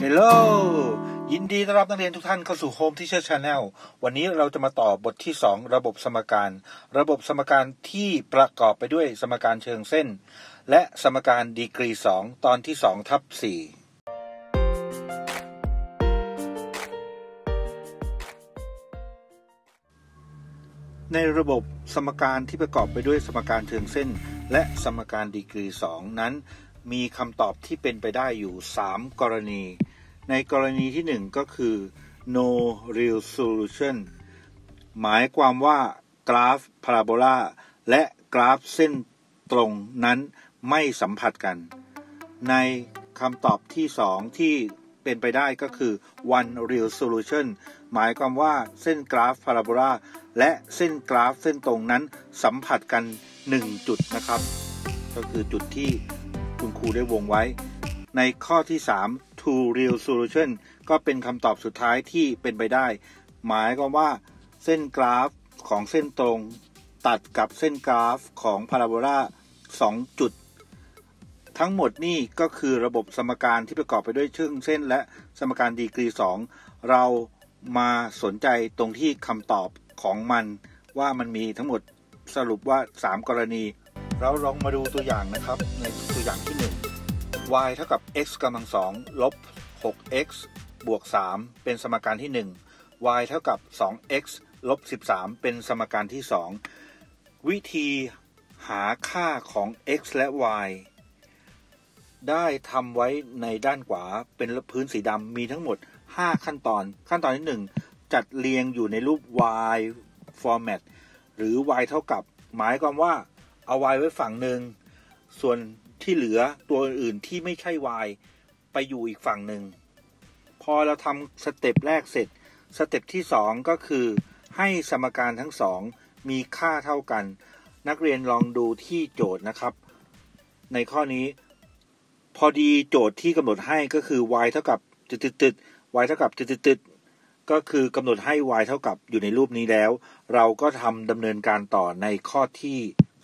Hello ยินดีต้อนรับนักเรียนทุกท่านเข้าสู่ Home Teacher Channel วันนี้เราจะมาต่อบทที่2ระบบสมการที่ประกอบไปด้วยสมการเชิงเส้นและสมการดีกรี2ตอนที่ 2/4 ในระบบสมการที่ประกอบไปด้วยสมการเชิงเส้นและสมการดีกรี2นั้นมีคำตอบที่เป็นไปได้อยู่3กรณีในกรณีที่1ก็คือ no real solution หมายความว่ากราฟพาราโบลาและกราฟเส้นตรงนั้นไม่สัมผัสกันในคำตอบที่2ที่เป็นไปได้ก็คือ one real solution หมายความว่าเส้นกราฟพาราโบลาและเส้นกราฟเส้นตรงนั้นสัมผัสกัน1จุดนะครับก็คือจุดที่คุณครูได้วงไว้ในข้อที่3 two real solution ก็เป็นคำตอบสุดท้ายที่เป็นไปได้หมายความว่าเส้นกราฟของเส้นตรงตัดกับเส้นกราฟของพาราโบลา2จุดทั้งหมดนี่ก็คือระบบสมการที่ประกอบไปด้วยเชิงเส้นและสมการดีกรี2เรามาสนใจตรงที่คำตอบของมันว่ามันมีทั้งหมดสรุปว่า3กรณีเราลองมาดูตัวอย่างนะครับในตัวอย่างที่1y เท่ากับ x กำลัง2ลบ 6x บวก3เป็นสมการที่1 y เท่ากับ 2x ลบ13เป็นสมการที่2วิธีหาค่าของ x และ y ได้ทำไว้ในด้านขวาเป็นพื้นสีดำมีทั้งหมด5ขั้นตอนที่1จัดเรียงอยู่ในรูป y format หรือ y เท่ากับหมายความว่าเอา y ไว้ฝั่งหนึ่งส่วนที่เหลือตัวอื่นที่ไม่ใช่ y ไปอยู่อีกฝั่งหนึ่งพอเราทำสเต็ปแรกเสร็จสเต็ปที่2ก็คือให้สมการทั้ง2มีค่าเท่ากันนักเรียนลองดูที่โจทย์นะครับในข้อนี้พอดีโจทย์ที่กำหนดให้ก็คือ y เท่ากับy เท่ากับก็คือกำหนดให้ y เท่ากับอยู่ในรูปนี้แล้วเราก็ทำดำเนินการต่อในข้อที่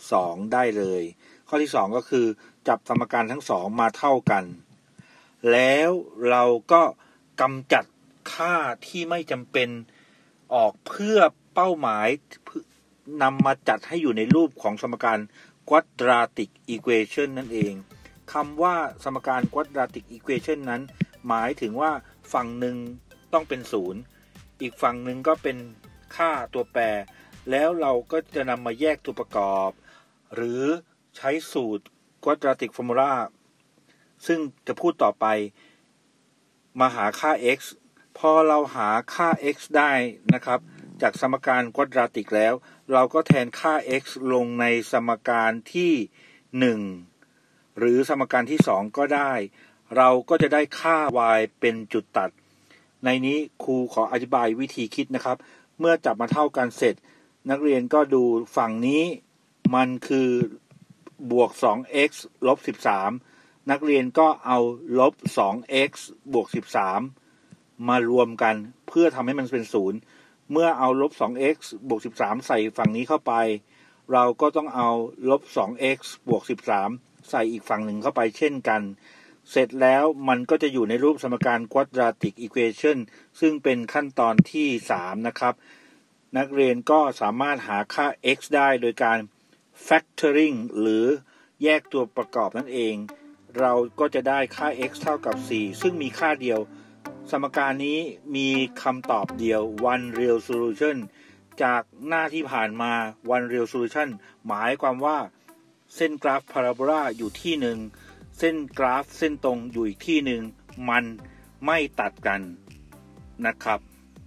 2ได้เลยข้อที่2ก็คือจับสมการทั้ง2มาเท่ากันแล้วเราก็กำจัดค่าที่ไม่จำเป็นออกเพื่อเป้าหมายนำมาจัดให้อยู่ในรูปของสมการ quadratic equation นั่นเองคำว่าสมการ quadratic equation นั้นหมายถึงว่าฝั่งหนึ่งต้องเป็น0อีกฝั่งหนึ่งก็เป็นค่าตัวแปรแล้วเราก็จะนำมาแยกตัวประกอบหรือใช้สูตร quadratic formula ซึ่งจะพูดต่อไปมาหาค่า x พอเราหาค่า x ได้นะครับจากสมการ quadratic แล้วเราก็แทนค่า x ลงในสมการที่1หรือสมการที่2ก็ได้เราก็จะได้ค่า y เป็นจุดตัดในนี้ครูขออธิบายวิธีคิดนะครับเมื่อจับมาเท่ากันเสร็จนักเรียนก็ดูฝั่งนี้มันคือบวก 2x ลบ 13นักเรียนก็เอาลบ 2x บวก 13มารวมกันเพื่อทำให้มันเป็น0เมื่อเอาลบ 2x บวก 13ใส่ฝั่งนี้เข้าไปเราก็ต้องเอาลบ 2x บวก 13ใส่อีกฝั่งหนึ่งเข้าไปเช่นกันเสร็จแล้วมันก็จะอยู่ในรูปสมการ quadratic equation ซึ่งเป็นขั้นตอนที่3นะครับนักเรียนก็สามารถหาค่า x ได้โดยการ factoring หรือแยกตัวประกอบนั่นเองเราก็จะได้ค่า x เท่ากับ4ซึ่งมีค่าเดียวสมการนี้มีคำตอบเดียว one real solution จากหน้าที่ผ่านมา one real solution หมายความว่าเส้นกราฟพาราโบลาอยู่ที่หนึ่งเส้นกราฟเส้นตรงอยู่อีกที่หนึ่งมันไม่ตัดกันนะครับ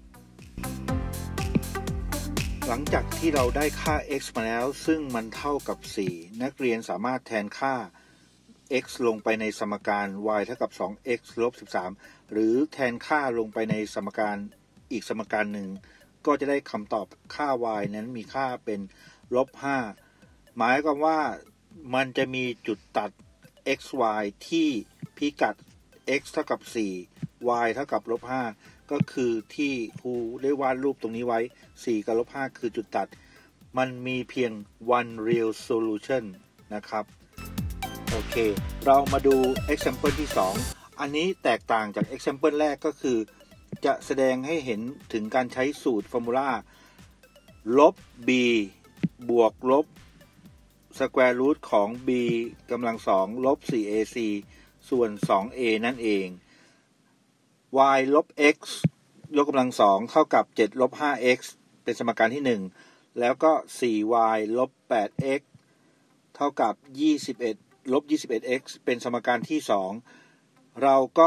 หลังจากที่เราได้ค่า x มาแล้วซึ่งมันเท่ากับ4นักเรียนสามารถแทนค่า x ลงไปในสมการ y เท่ากับ 2x ลบ 13หรือแทนค่าลงไปในสมการอีกสมการหนึ่งก็จะได้คำตอบค่า y นั้นมีค่าเป็นลบ5หมายความว่ามันจะมีจุดตัด xy ที่พิกัด x เท่ากับ4 y เท่ากับลบ5ก็คือที่ครูได้วาดรูปตรงนี้ไว้4กับลบ5คือจุดตัดมันมีเพียง one real solution นะครับโอเคเรามาดู example ที่2 อันนี้แตกต่างจาก example แรกก็คือจะแสดงให้เห็นถึงการใช้สูตรฟอร์มูลาลบ b บวกลบ square root ของ b กำลัง2ลบ 4ac ส่วน 2a นั่นเอง y ลบ x ยกกำลัง2เท่ากับ7ลบ 5x เป็นสมการที่1แล้วก็ 4y ลบ 8x เท่ากับ21ลบ 21x เป็นสมการที่2เราก็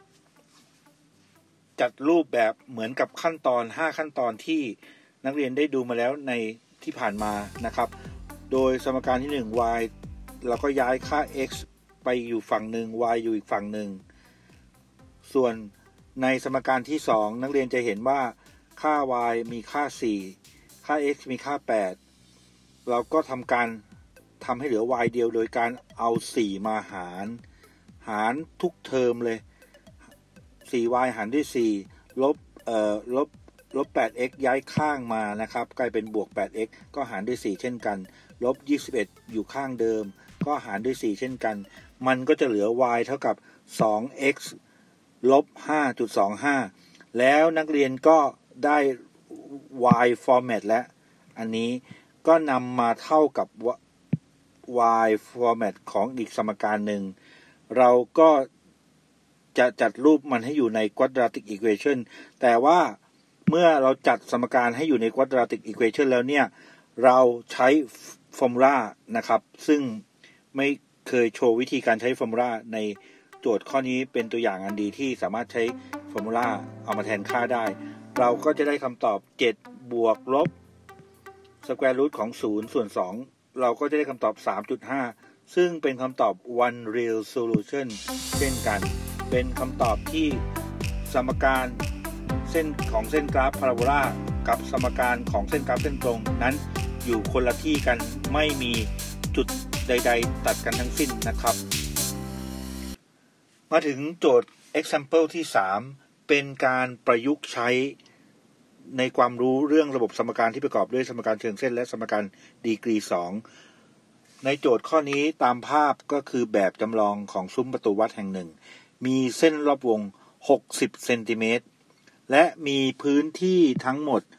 จัดรูปแบบเหมือนกับขั้นตอน5ขั้นตอนที่นักเรียนได้ดูมาแล้วในที่ผ่านมานะครับโดยสมการที่1 y เราก็ย้ายค่า x ไปอยู่ฝั่งหนึ่ง y อยู่อีกฝั่งหนึ่งส่วนในสมการที่2นักเรียนจะเห็นว่าค่า y มีค่า4ค่า x มีค่า8เราก็ทำให้เหลือ y เดียวโดยการเอา4มาหารทุกเทอมเลย 4y หารด้วย4ลบ 8x ย้ายข้างมานะครับกลายเป็นบวก 8x ก็หารด้วย4เช่นกันลบ21อยู่ข้างเดิมก็หารด้วย4เช่นกันมันก็จะเหลือ y เท่ากับ 2x ลบ 5.25 แล้วนักเรียนก็ได้ y format และอันนี้ก็นำมาเท่ากับ y format ของอีกสมการหนึ่งเราก็จะจัดรูปมันให้อยู่ใน quadratic equation แต่ว่าเมื่อเราจัดสมการให้อยู่ใน quadratic equation แล้วเนี่ยเราใช้ฟอร์มูลานะครับซึ่งไม่เคยโชว์วิธีการใช้ฟอร์มูลาในโจทย์ข้อนี้เป็นตัวอย่างอันดีที่สามารถใช้ฟอร์มูลาเอามาแทนค่าได้เราก็จะได้คำตอบ7บวกลบ square root ของ0ส่วน2เราก็จะได้คำตอบ 3.5 ซึ่งเป็นคำตอบ one real solution เช่นกันเป็นคำตอบที่สมการเส้นของเส้นกราฟพาราโบลากับสมการของเส้นกราฟเส้นตรงนั้นอยู่คนละที่กันไม่มีจุดใดๆตัดกันทั้งสิ้นนะครับมาถึงโจทย์ example ที่3เป็นการประยุกต์ใช้ในความรู้เรื่องระบบสมการที่ประกอบด้วยสมการเชิงเส้นและสมการดีกรี2ในโจทย์ข้อนี้ตามภาพก็คือแบบจำลองของซุ้มประตูวัดแห่งหนึ่งมีเส้นรอบวง60เซนติเมตรและมีพื้นที่ทั้งหมด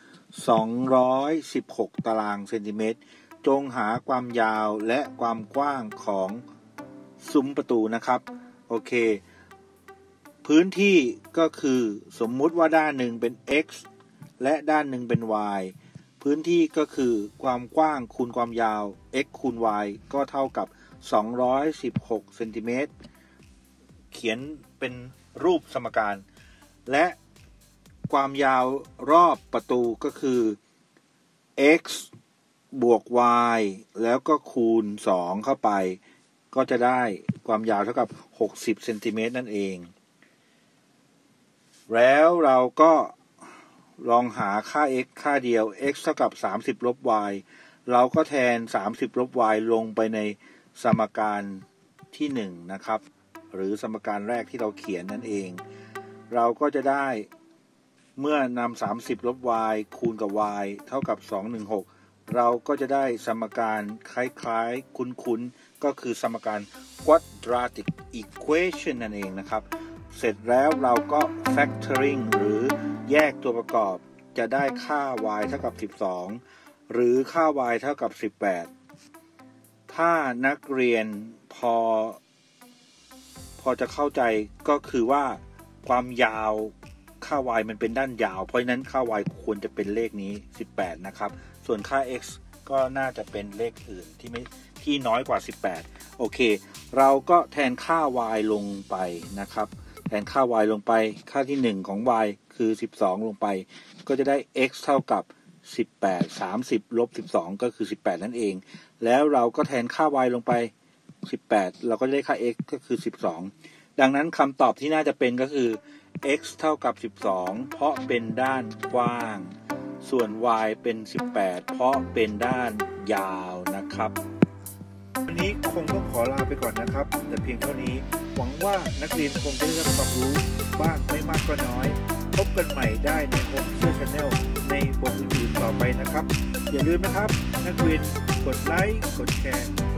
216ตารางเซนติเมตรจงหาความยาวและความกว้างของซุ้มประตูนะครับโอเคพื้นที่ก็คือสมมุติว่าด้านหนึ่งเป็น x และด้านหนึ่งเป็น y พื้นที่ก็คือความกว้างคูณความยาว x คูณ y ก็เท่ากับ216เซนติเมตรเขียนเป็นรูปสมการและความยาวรอบประตูก็คือ x บวก y แล้วก็คูณ2เข้าไปก็จะได้ความยาวเท่ากับ60เซนติเมตรนั่นเองแล้วเราก็ลองหาค่า x ค่าเดียว x เท่ากับ30ลบ y เราก็แทน30ลบ y ลงไปในสมการที่1นะครับหรือสมการแรกที่เราเขียนนั่นเองเราก็จะได้เมื่อนำ30ลบ y คูณกับ y เท่ากับ216เราก็จะได้สมการคล้ายๆคุ้นๆก็คือสมการ quadratic equation นั่นเองนะครับเสร็จแล้วเราก็ factoring หรือแยกตัวประกอบจะได้ค่า y เท่ากับ12หรือค่า y เท่ากับ18ถ้านักเรียนพอจะเข้าใจก็คือว่าความยาวค่า y มันเป็นด้านยาวเพราะฉะนั้นค่า y ควรจะเป็นเลขนี้18นะครับส่วนค่า x ก็น่าจะเป็นเลขอื่นที่น้อยกว่า18โอเคเราก็แทนค่า y ลงไปนะครับแทนค่า y ลงไปค่าที่1ของ y คือ12ลงไปก็จะได้ x เท่ากับ18 30ลบ12ก็คือ18นั่นเองแล้วเราก็แทนค่า y ลงไป18เราก็จะได้ค่า x ก็คือ12ดังนั้นคำตอบที่น่าจะเป็นก็คือ x เท่ากับ12เพราะเป็นด้านกว้างส่วน y เป็น18เพราะเป็นด้านยาวนะครับวันนี้คงต้องขอลาไปก่อนนะครับแต่เพียงเท่านี้หวังว่านักเรียนคงจะได้รับความรู้บ้างไม่มากก็น้อยพบกันใหม่ได้ในHome Teacher Channelในบทอื่นๆต่อไปนะครับอย่าลืมนะครับนักเรียนกดไลค์กดแชร์